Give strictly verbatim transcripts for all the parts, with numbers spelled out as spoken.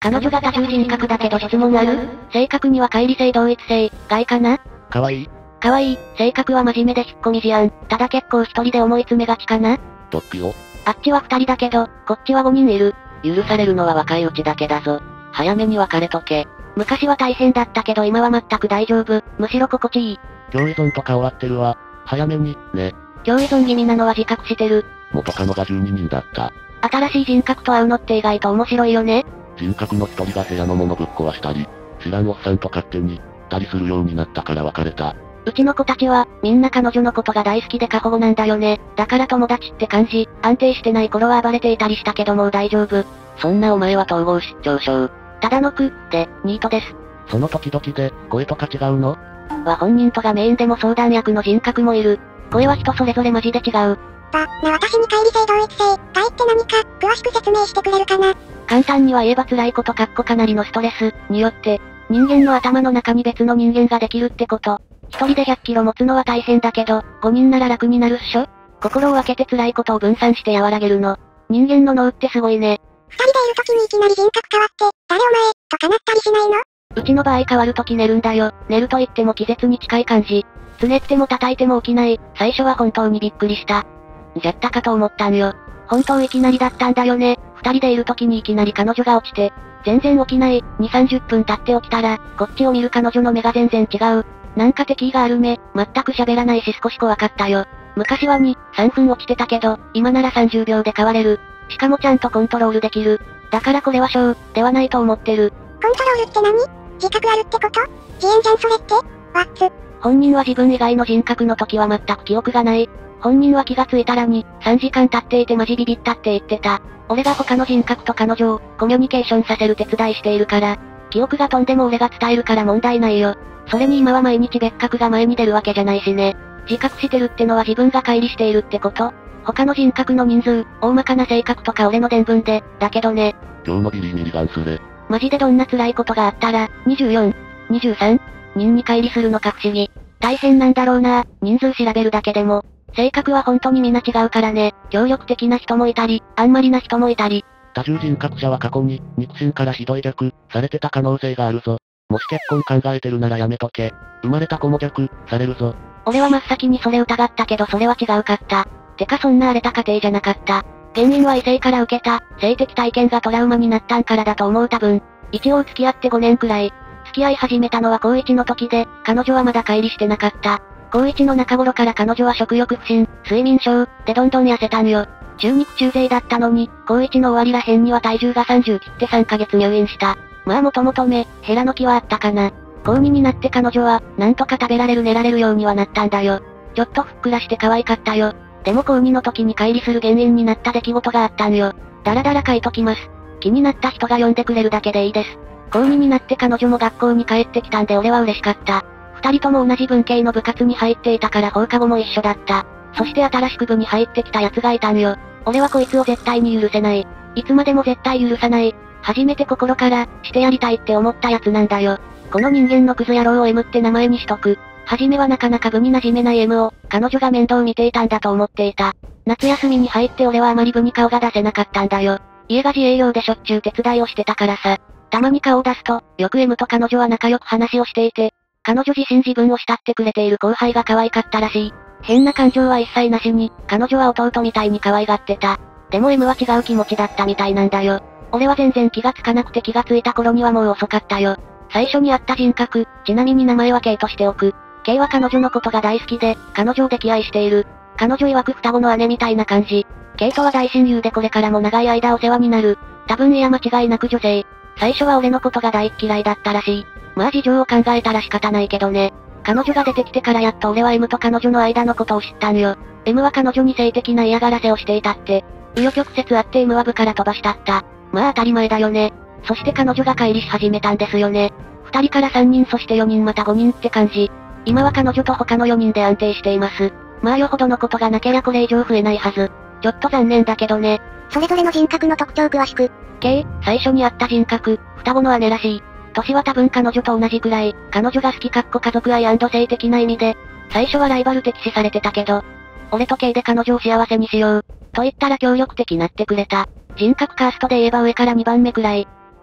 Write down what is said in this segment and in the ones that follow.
彼女が多重人格だけど質問ある？性格には乖離性同一性、害かな？ かわいい？ かわいい、性格は真面目で引っ込み思案、ただ結構一人で思い詰めがちかな？ どっちよ？ あっちは二人だけど、こっちは五人いる。 許されるのは若いうちだけだぞ。早めに別れとけ。 昔は大変だったけど今は全く大丈夫、むしろ心地いい。 共依存とか終わってるわ。早めに、ね。 共依存気味なのは自覚してる。 元カノがじゅうににんだった。 新しい人格と会うのって意外と面白いよね。 人格の一人が部屋の物ぶっ壊したり、知らんおっさんと勝手に、ったりするようになったから別れた。 うちの子たちは、みんな彼女のことが大好きで過保護なんだよね。だから友達って感じ、安定してない頃は暴れていたりしたけどもう大丈夫。 そんなお前は統合失調症。 ただのく、で、ニートです。 その時々で、声とか違うの？ は本人とがメインでも相談役の人格もいる。声は人それぞれマジで違う。 ば、な私に乖離性同一性、害って何か、詳しく説明してくれるかな？ 簡単には言えば辛いことかっこかなりのストレス、によって、人間の頭の中に別の人間ができるってこと。一人でひゃっキロ持つのは大変だけど、ごにんなら楽になるっしょ？心を分けて辛いことを分散して和らげるの。人間の脳ってすごいね。 二人でいる時にいきなり人格変わって、誰お前、とかなったりしないの？ うちの場合変わる時寝るんだよ。寝ると言っても気絶に近い感じ。つねっても叩いても起きない。最初は本当にびっくりした。じゃったかと思ったんよ。本当いきなりだったんだよね。二人でいる時にいきなり彼女が落ちて、全然起きない。に、さんじゅっぷん経って起きたら、こっちを見る彼女の目が全然違う。なんか敵意がある目、全く喋らないし少し怖かったよ。昔はに、さんぷん落ちてたけど、今ならさんじゅうびょうで変われる。しかもちゃんとコントロールできる。だからこれはショー、ではないと思ってる。 コントロールって何？自覚あるってこと？自演じゃんそれって？ワッツ？ 本人は自分以外の人格の時は全く記憶がない。本人は気がついたらに、さんじかん経っていてマジビビったって言ってた。俺が他の人格と彼女を、コミュニケーションさせる手伝いしているから、記憶が飛んでも俺が伝えるから問題ないよ。それに今は毎日別格が前に出るわけじゃないしね。自覚してるってのは自分が乖離しているってこと？他の人格の人数、大まかな性格とか俺の伝聞で、だけどね。 今日のビリーに離眼すれ。 マジでどんな辛いことがあったら、にじゅうよん、にじゅうさん人に乖離するのか不思議。大変なんだろうな、人数調べるだけでも。性格は本当に皆違うからね。協力的な人もいたり、あんまりな人もいたり。 多重人格者は過去に、肉親からひどい逆、されてた可能性があるぞ。もし結婚考えてるならやめとけ。生まれた子も逆、されるぞ。 俺は真っ先にそれ疑ったけどそれは違うかった。てかそんな荒れた家庭じゃなかった。原因は異性から受けた、性的体験がトラウマになったんからだと思う多分。一応付き合ってごねんくらい。付き合い始めたのは高いちの時で、彼女はまだ乖離してなかった。高いちの中頃から彼女は食欲不振、睡眠症、でどんどん痩せたんよ。中肉中背だったのに、高いちの終わりらへんには体重がさんじゅう切ってさんかげつ入院した。まあもともと目、ヘラの気はあったかな。高にになって彼女は、なんとか食べられる寝られるようにはなったんだよ。ちょっとふっくらして可愛かったよ。でも高にの時に乖離する原因になった出来事があったんよ。だらだら書いときます。気になった人が読んでくれるだけでいいです。高にになって彼女も学校に帰ってきたんで俺は嬉しかった。二人とも同じ文系の部活に入っていたから放課後も一緒だった。そして新しく部に入ってきた奴がいたんよ。俺はこいつを絶対に許せない。いつまでも絶対許さない。初めて心から、してやりたいって思ったやつなんだよ。この人間のクズ野郎を M って名前にしとく。はじめはなかなか部に馴染めない M を、彼女が面倒見ていたんだと思っていた。夏休みに入って俺はあまり部に顔が出せなかったんだよ。家が自営業でしょっちゅう手伝いをしてたからさ。たまに顔を出すと、よく M と彼女は仲良く話をしていて、彼女自身自分を慕ってくれている後輩が可愛かったらしい。変な感情は一切なしに、彼女は弟みたいに可愛がってた。でも M は違う気持ちだったみたいなんだよ。俺は全然気がつかなくて気がついた頃にはもう遅かったよ。最初に会った人格、ちなみに名前は K としておく。K は彼女のことが大好きで、彼女を溺愛している。彼女曰く双子の姉みたいな感じ。K とは大親友でこれからも長い間お世話になる。多分いや間違いなく女性。最初は俺のことが大嫌いだったらしい。まあ事情を考えたら仕方ないけどね。彼女が出てきてからやっと俺は M と彼女の間のことを知ったんよ。M は彼女に性的な嫌がらせをしていたって。紆余曲折あって M は部から飛ばしたった。まあ当たり前だよね。そして彼女が乖離し始めたんですよね。二人から三人そして四人また五人って感じ。今は彼女と他の四人で安定しています。まあよほどのことがなけりゃこれ以上増えないはず。ちょっと残念だけどね。 それぞれの人格の特徴詳しく。 K、最初に会った人格、双子の姉らしい。年は多分彼女と同じくらい、彼女が好きかっこ家族愛&性的な意味で、最初はライバル敵視されてたけど、俺と K で彼女を幸せにしよう、と言ったら協力的になってくれた。人格カーストで言えば上からにばんめくらい。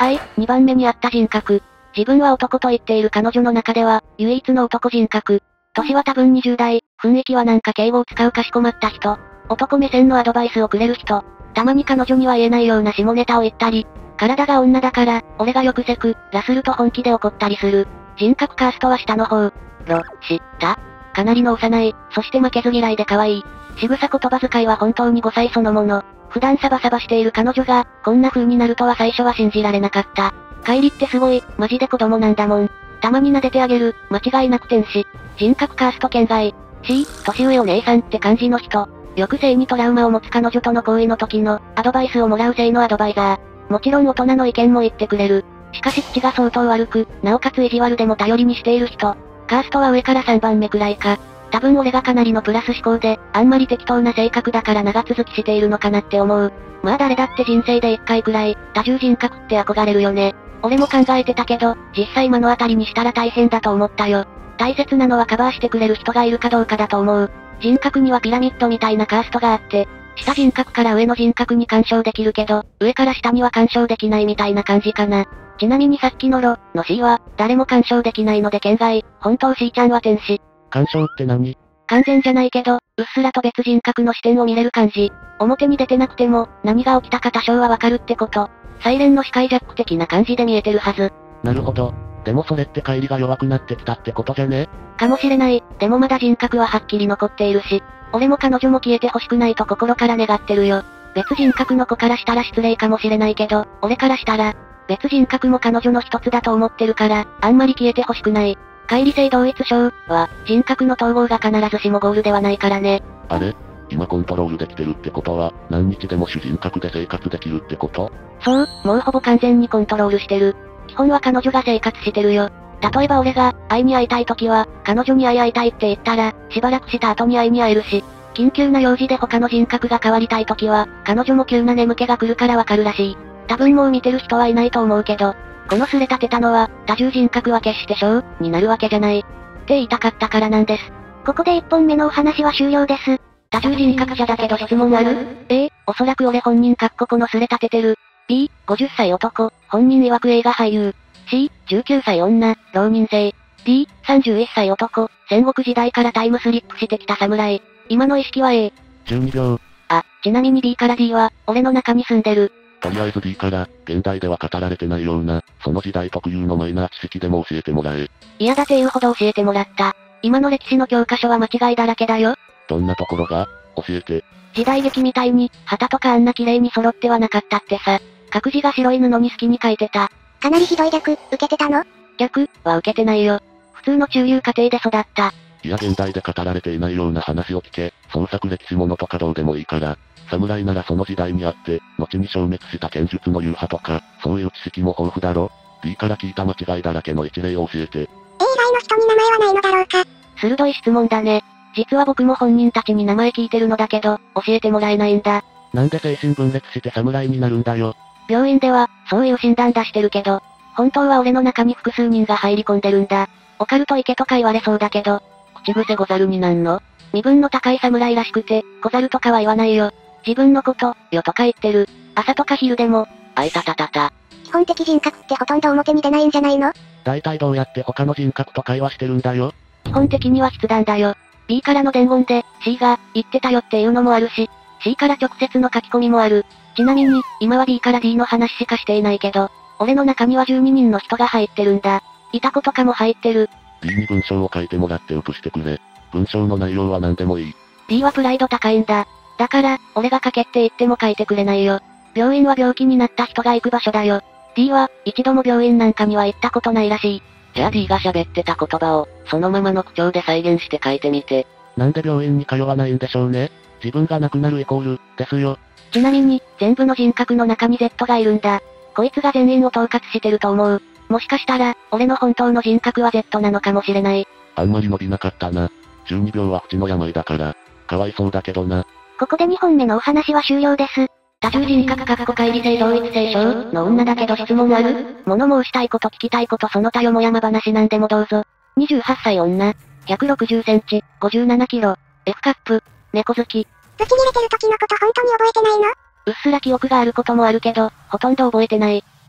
はい、にばんめにあった人格。自分は男と言っている彼女の中では、唯一の男人格。年は多分にじゅう代、雰囲気はなんか敬語を使うかしこまった人。男目線のアドバイスをくれる人。たまに彼女には言えないような下ネタを言ったり、体が女だから、俺がよくセク、らすると本気で怒ったりする。人格カーストは下の方。ろ、し、たかなりの幼い、そして負けず嫌いで可愛い。仕草言葉遣いは本当にごさいそのもの。普段サバサバしている彼女が、こんな風になるとは最初は信じられなかった。帰りってすごい、マジで子供なんだもん。たまに撫でてあげる、間違いなく天使。人格カースト健在。C、年上お姉さんって感じの人。よく性にトラウマを持つ彼女との行為の時の、アドバイスをもらう性のアドバイザー。もちろん大人の意見も言ってくれる。しかし口が相当悪く、なおかつ意地悪でも頼りにしている人。カーストは上からさんばんめくらいか。多分俺がかなりのプラス思考で、あんまり適当な性格だから長続きしているのかなって思う。まあ誰だって人生でいっかいくらい、多重人格って憧れるよね。俺も考えてたけど、実際目の当たりにしたら大変だと思ったよ。大切なのはカバーしてくれる人がいるかどうかだと思う。人格にはピラミッドみたいなカーストがあって、下人格から上の人格に干渉できるけど、上から下には干渉できないみたいな感じかな。ちなみにさっきのロ、の C は、誰も干渉できないので県外、本当 C ちゃんは天使。 干渉って何？ 完全じゃないけど、うっすらと別人格の視点を見れる感じ。表に出てなくても、何が起きたか多少はわかるってこと。サイレンの視界ジャック的な感じで見えてるはず。 なるほど。でもそれって乖離が弱くなってきたってことじゃね？ かもしれない。でもまだ人格ははっきり残っているし、俺も彼女も消えてほしくないと心から願ってるよ。別人格の子からしたら失礼かもしれないけど、俺からしたら、別人格も彼女の一つだと思ってるから、あんまり消えてほしくない。乖離性同一症は、人格の統合が必ずしもゴールではないからね。 あれ？今コントロールできてるってことは、何日でも主人格で生活できるってこと？ そう、もうほぼ完全にコントロールしてる。基本は彼女が生活してるよ。例えば俺が、会いに会いたい時は、彼女に会い会いたいって言ったら、しばらくした後に会いに会えるし、緊急な用事で他の人格が変わりたい時は、彼女も急な眠気が来るからわかるらしい。多分もう見てる人はいないと思うけど、このすれ立てたのは、多重人格は決して小になるわけじゃない。って言いたかったからなんです。 ここでいっぽんめのお話は終了です。 多重人格者だけど質問ある？ A、おそらく俺本人かっここのすれ立ててる。B、ごじゅっさい男、本人曰く映画俳優。C、じゅうきゅうさい女、浪人生。D、さんじゅういっさい男、戦国時代からタイムスリップしてきた侍。今の意識は A。 じゅうにびょう。 あ、ちなみに B から D は、俺の中に住んでる。 とりあえず D から、現代では語られてないような、その時代特有のマイナー知識でも教えてもらえ。 嫌だって言うほど教えてもらった。今の歴史の教科書は間違いだらけだよ。 どんなところが？教えて。 時代劇みたいに、旗とかあんな綺麗に揃ってはなかったってさ。各自が白い布に好きに書いてた。 かなりひどい逆、受けてたの？ 逆は受けてないよ。普通の中流家庭で育った。 いや現代で語られていないような話を聞け。創作歴史物とかどうでもいいから。侍ならその時代にあって、後に消滅した剣術の流派とか、そういう知識も豊富だろ。D から聞いた間違いだらけの一例を教えて。 A 以外の人に名前はないのだろうか。 鋭い質問だね。実は僕も本人たちに名前聞いてるのだけど、教えてもらえないんだ。 なんで精神分裂して侍になるんだよ。 病院では、そういう診断出してるけど、本当は俺の中に複数人が入り込んでるんだ。オカルト池とか言われそうだけど、 口癖ござるになんの？ 身分の高い侍らしくて、小猿とかは言わないよ。自分のこと、よとか言ってる。朝とか昼でも、あいたたたた。 基本的人格ってほとんど表に出ないんじゃないの？ 大体どうやって他の人格と会話してるんだよ。 基本的には筆談だよ。B からの伝言で、C が、言ってたよっていうのもあるし、C から直接の書き込みもある。ちなみに、今は B から D の話しかしていないけど、俺の中にはじゅうににんの人が入ってるんだ。いた子とかも入ってる。 D に文章を書いてもらって写してくれ。文章の内容は何でもいい。 D はプライド高いんだ。だから、俺が書けって言っても書いてくれないよ。病院は病気になった人が行く場所だよ。D は、一度も病院なんかには行ったことないらしい。 じゃあ D が喋ってた言葉を、そのままの口調で再現して書いてみて。なんで病院に通わないんでしょうね。自分が亡くなるイコール、ですよ。 ちなみに、全部の人格の中に Z がいるんだ。こいつが全員を統括してると思う。もしかしたら、俺の本当の人格は Z なのかもしれない。 あんまり伸びなかったな。じゅうにびょうは不治の病だから、かわいそうだけどな。 ここでにほんめのお話は終了です。 多重人格かっこ乖離性同一性症の女だけど質問ある？物申したいこと聞きたいことその他よもやま話なんでもどうぞ。にじゅうはっさい女。ひゃくろくじゅっセンチ、ごじゅうななキロ。F カップ。猫好き。 ブチ切れてる時のこと本当に覚えてないの？ うっすら記憶があることもあるけど、ほとんど覚えてない。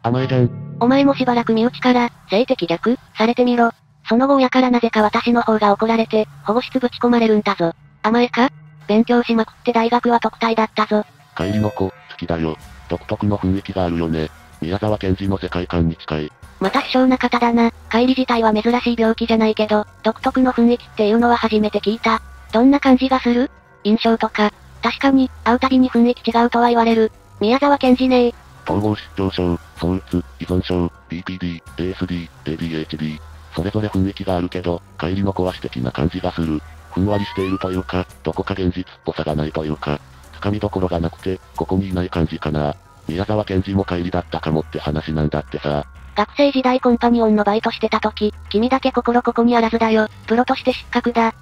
甘えじゃん。 お前もしばらく身内から、性的逆、されてみろ。その後親からなぜか私の方が怒られて、保護室ぶち込まれるんだぞ。甘えか？勉強しまくって大学は特待だったぞ。 帰りの子、好きだよ。独特の雰囲気があるよね。宮沢賢治の世界観に近い。 また希少な方だな。帰り自体は珍しい病気じゃないけど、独特の雰囲気っていうのは初めて聞いた。どんな感じがする？印象とか。確かに、会うたびに雰囲気違うとは言われる。宮沢賢治ねー。 統合失調症、躁うつ、依存症、ビーピーディー、エーエスディー、エーディーエイチディー。それぞれ雰囲気があるけど、帰りの子は私的な感じがする。ふんわりしているというか、どこか現実っぽさがないというか、掴みどころがなくて、ここにいない感じかな。宮沢賢治も帰りだったかもって話なんだってさ。 学生時代コンパニオンのバイトしてた時、君だけ心ここにあらずだよ。プロとして失格だ。って、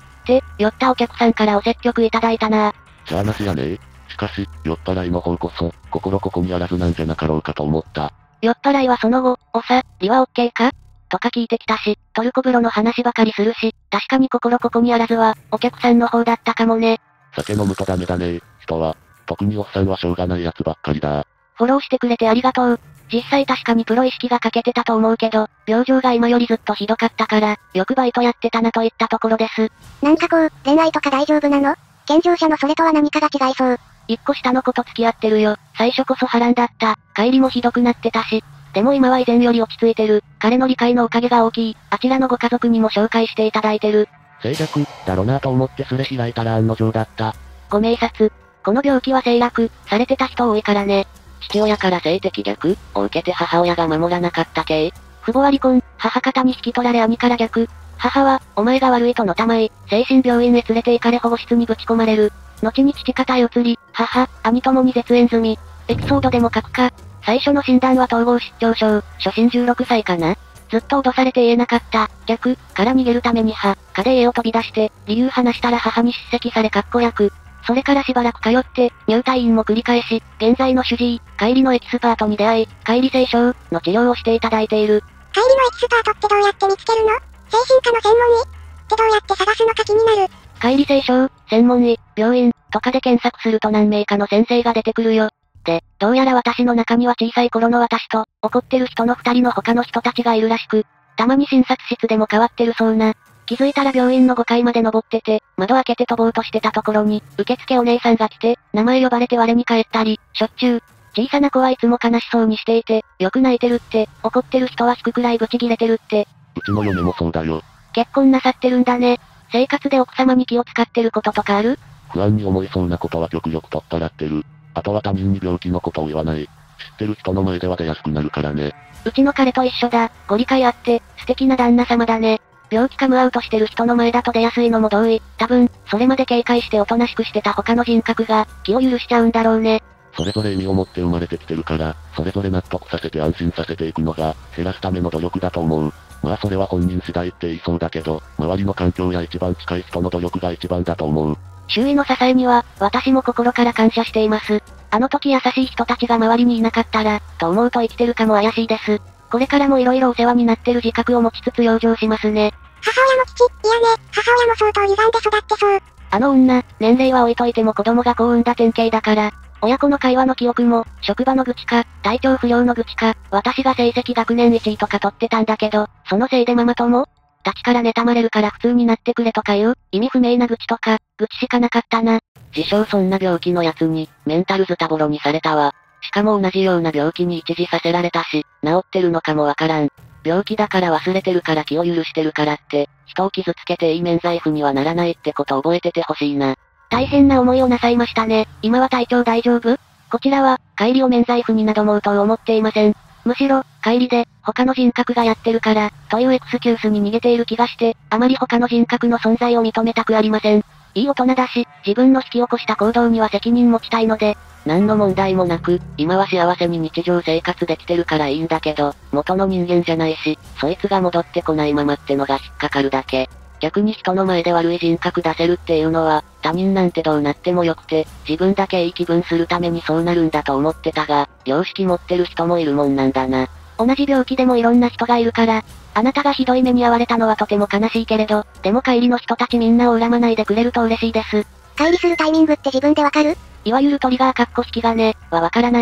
酔ったお客さんからお説教いただいたな。 しゃあなしやねえ。しかし、酔っ払いの方こそ、心ここにあらずなんじゃなかろうかと思った。 酔っ払いはその後、おさ、りはオッケーかとか聞いてきたし、トルコ風呂の話ばかりするし、確かに心ここにあらずは、お客さんの方だったかもね。 酒飲むとダメだね人は。特におっさんはしょうがないやつばっかりだ。 フォローしてくれてありがとう。実際確かにプロ意識が欠けてたと思うけど、病状が今よりずっとひどかったから、よくバイトやってたなといったところです。 なんかこう、恋愛とか大丈夫なの？健常者のそれとは何かが違いそう。 一個下の子と付き合ってるよ。最初こそ波乱だった。帰りもひどくなってたし。でも今は以前より落ち着いてる。彼の理解のおかげが大きい。あちらのご家族にも紹介していただいてる。 静寂、だろなと思ってすれ開いたら案の定だった。 ご明察。この病気は性楽、されてた人多いからね。 父親から性的逆を受けて母親が守らなかった系。 父母は離婚、母方に引き取られ兄から逆。母は、お前が悪いとのたまい、精神病院へ連れて行かれ保護室にぶち込まれる。後に父方へ移り、母、兄ともに絶縁済み。エピソードでも書くか。最初の診断は統合失調症、初診じゅうろくさいかな。ずっと脅されて言えなかった。逆、から逃げるために歯、科で家を飛び出して、理由話したら母に叱責されかっこ役。それからしばらく通って、入退院も繰り返し、現在の主治医、帰りのエキスパートに出会い、帰り清症の治療をしていただいている。 帰りのエキスパートってどうやって見つけるの？精神科の専門医ってどうやって探すのか気になる。 帰り清症、専門医、病院、とかで検索すると何名かの先生が出てくるよ。で、どうやら私の中には小さい頃の私と、怒ってる人の二人の他の人たちがいるらしく、たまに診察室でも変わってるそうな。気づいたら病院のごかいまで登ってて、窓開けて飛ぼうとしてたところに、受付お姉さんが来て、名前呼ばれて我に返ったり、しょっちゅう。小さな子はいつも悲しそうにしていて、よく泣いてるって、怒ってる人は引くくらいブチギレてるって。 うちの嫁もそうだよ。 結婚なさってるんだね。生活で奥様に気を使ってることとかある？ 不安に思いそうなことは極力取っ払ってる。あとは他人に病気のことを言わない。知ってる人の前では出やすくなるからね。 うちの彼と一緒だ。ご理解あって、素敵な旦那様だね。病気カムアウトしてる人の前だと出やすいのも同意。多分、それまで警戒しておとなしくしてた他の人格が、気を許しちゃうんだろうね。 それぞれ意味を持って生まれてきてるから、それぞれ納得させて安心させていくのが、減らすための努力だと思う。まあそれは本人次第って言いそうだけど、周りの環境や一番近い人の努力が一番だと思う。 周囲の支えには、私も心から感謝しています。あの時優しい人たちが周りにいなかったら、と思うと生きてるかも怪しいです。これからも色々お世話になってる自覚を持ちつつ養生しますね。 母親の父、いやね、母親も相当歪んで育ってそう。 あの女、年齢は置いといても子供が幸運だ典型だから、親子の会話の記憶も、職場の愚痴か、体調不良の愚痴か、私が成績学年いちいとか取ってたんだけど、そのせいでママ友たちから妬まれるから普通になってくれとかいう、意味不明な愚痴とか、愚痴しかなかったな。自称そんな病気のやつに、メンタルズタボロにされたわ。しかも同じような病気に一時させられたし、治ってるのかもわからん。病気だから忘れてるから気を許してるからって、人を傷つけていい免罪符にはならないってこと覚えててほしいな。大変な思いをなさいましたね。今は体調大丈夫？こちらは、帰りを免罪符になどもうと思っていません。むしろ、帰りで、他の人格がやってるから、というエクスキュースに逃げている気がして、あまり他の人格の存在を認めたくありません。いい大人だし、自分の引き起こした行動には責任持ちたいので、何の問題もなく、今は幸せに日常生活できてるからいいんだけど、元の人間じゃないし、そいつが戻ってこないままってのが引っかかるだけ。逆に人の前で悪い人格出せるっていうのは、他人なんてどうなってもよくて、自分だけいい気分するためにそうなるんだと思ってたが、良識持ってる人もいるもんなんだな。同じ病気でもいろんな人がいるから、あなたがひどい目に遭われたのはとても悲しいけれど、でも帰りの人たちみんなを恨まないでくれると嬉しいです。 帰りするタイミングって自分でわかる？ いわゆるトリガーカッコ引き金はわからない。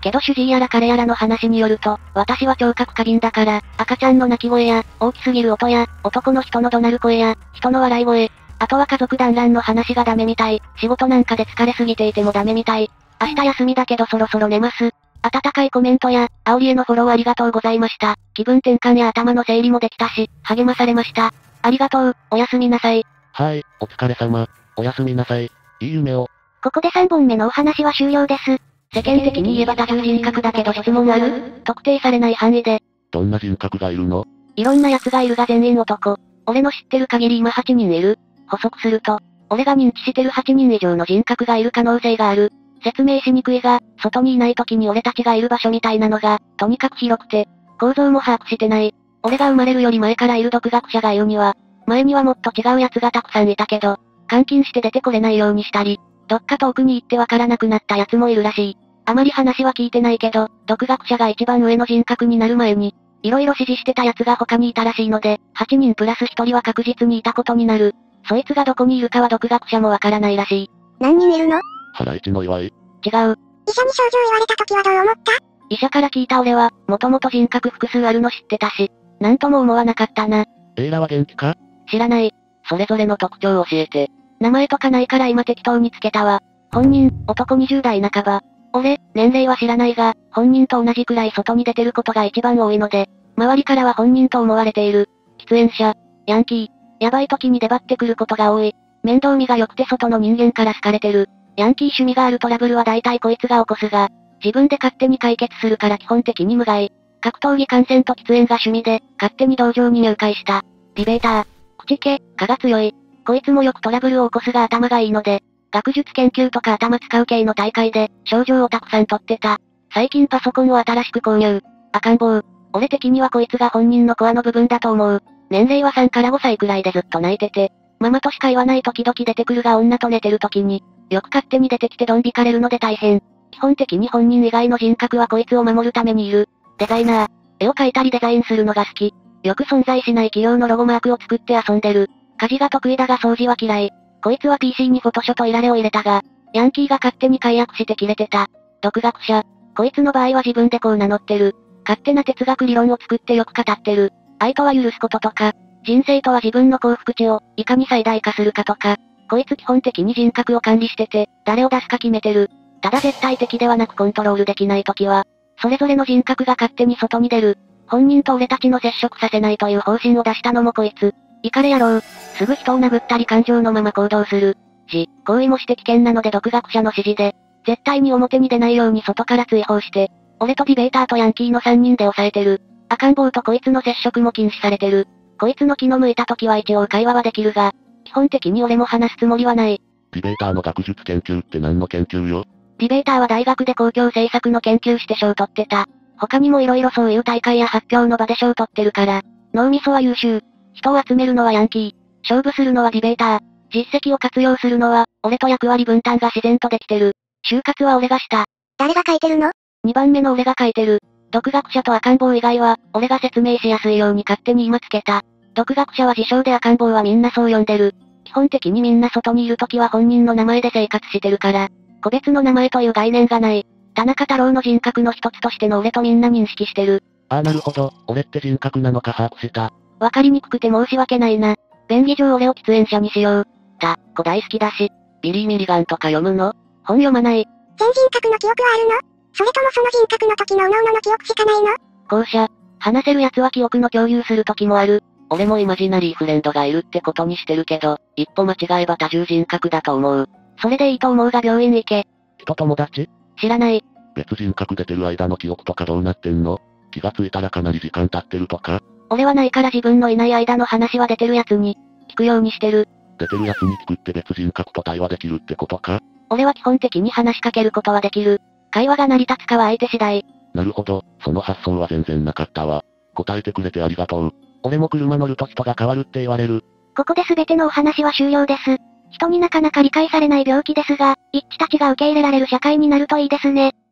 けど主治医やら彼やらの話によると、私は聴覚過敏だから、赤ちゃんの泣き声や、大きすぎる音や、男の人の怒鳴る声や、人の笑い声、あとは家族団らんの話がダメみたい、仕事なんかで疲れすぎていてもダメみたい。明日休みだけどそろそろ寝ます。温かいコメントや、煽りへのフォローありがとうございました。気分転換や頭の整理もできたし、励まされました。ありがとう、おやすみなさい。 はい、お疲れ様。おやすみなさい。いい夢を。 ここでさんぼんめのお話は終了です。 世間的に言えば多重人格だけど質問ある？特定されない範囲で。 どんな人格がいるの？ いろんな奴がいるが全員男。俺の知ってる限り今はちにんいる。補足すると、俺が認知してるはちにん以上の人格がいる可能性がある。説明しにくいが、外にいない時に俺たちがいる場所みたいなのが、とにかく広くて、構造も把握してない。俺が生まれるより前からいる独学者が言うには、前にはもっと違う奴がたくさんいたけど、監禁して出てこれないようにしたり、どっか遠くに行ってわからなくなった奴もいるらしい。あまり話は聞いてないけど、独学者が一番上の人格になる前に、いろいろ指示してた奴が他にいたらしいので、はちにんプラスひとりは確実にいたことになる。そいつがどこにいるかは独学者もわからないらしい。 何人いるの？ ハライチの祝い。 違う。 医者に症状言われた時はどう思った？ 医者から聞いた俺は、もともと人格複数あるの知ってたし、なんとも思わなかったな。 エイラは元気か？ 知らない。それぞれの特徴を教えて。名前とかないから今適当につけたわ。本人、男にじゅう代半ば。俺、年齢は知らないが、本人と同じくらい外に出てることが一番多いので、周りからは本人と思われている。喫煙者、ヤンキー、やばい時に出張ってくることが多い。面倒見が良くて外の人間から好かれてる。ヤンキー趣味があるトラブルは大体こいつが起こすが、自分で勝手に解決するから基本的に無害。格闘技観戦と喫煙が趣味で、勝手に道場に入会した。ディベーター。口気、蚊が強い。こいつもよくトラブルを起こすが頭がいいので、学術研究とか頭使う系の大会で、賞状をたくさん取ってた。最近パソコンを新しく購入。赤ん坊。俺的にはこいつが本人のコアの部分だと思う。年齢はさんからごさいくらいでずっと泣いてて、ママとしか言わない時々出てくるが女と寝てる時に、よく勝手に出てきてドン引かれるので大変。基本的に本人以外の人格はこいつを守るためにいる。デザイナー。絵を描いたりデザインするのが好き。よく存在しない企業のロゴマークを作って遊んでる。家事が得意だが掃除は嫌い。こいつは ピーシー にフォトショとイラレを入れたが、ヤンキーが勝手に解約して切れてた。独学者。こいつの場合は自分でこう名乗ってる。勝手な哲学理論を作ってよく語ってる。愛とは許すこととか、人生とは自分の幸福値を、いかに最大化するかとか、こいつ基本的に人格を管理してて、誰を出すか決めてる。ただ絶対的ではなくコントロールできない時は、それぞれの人格が勝手に外に出る。本人と俺たちの接触させないという方針を出したのもこいつ。イカレ野郎。すぐ人を殴ったり感情のまま行動する。し、行為もして危険なので独学者の指示で、絶対に表に出ないように外から追放して、俺とディベーターとヤンキーのさんにんで抑えてる。赤ん坊とこいつの接触も禁止されてる。こいつの気の向いた時は一応会話はできるが、基本的に俺も話すつもりはない。 ディベーターの学術研究って何の研究よ？ ディベーターは大学で公共政策の研究して賞を取ってた。他にも色々そういう大会や発表の場で賞を取ってるから、脳みそは優秀。人を集めるのはヤンキー。勝負するのはディベーター。実績を活用するのは、俺と役割分担が自然とできてる。就活は俺がした。 誰が書いてるの？ にばんめの俺が書いてる。独学者と赤ん坊以外は、俺が説明しやすいように勝手に今つけた。独学者は自称で赤ん坊はみんなそう呼んでる。基本的にみんな外にいるときは本人の名前で生活してるから、個別の名前という概念がない。田中太郎の人格の一つとしての俺とみんな認識してる。 ああなるほど、俺って人格なのか把握した。 わかりにくくて申し訳ないな。便宜上俺を喫煙者にしよう。た、子大好きだし。ビリー・ミリガンとか読むの？本読まない。 全人格の記憶はあるの？それともその人格の時の各々の記憶しかないの？ 後者。話せる奴は記憶の共有する時もある。俺もイマジナリーフレンドがいるってことにしてるけど、一歩間違えば多重人格だと思う。それでいいと思うが病院行け。 人友達？ 知らない。 別人格出てる間の記憶とかどうなってんの？気がついたらかなり時間経ってるとか？ 俺はないから自分のいない間の話は出てる奴に、聞くようにしてる。 出てる奴に聞くって別人格と対話できるってことか？ 俺は基本的に話しかけることはできる。会話が成り立つかは相手次第。 なるほど、その発想は全然なかったわ。答えてくれてありがとう。俺も車乗ると人が変わるって言われる。 ここで全てのお話は終了です。人になかなか理解されない病気ですが、一致たちが受け入れられる社会になるといいですね。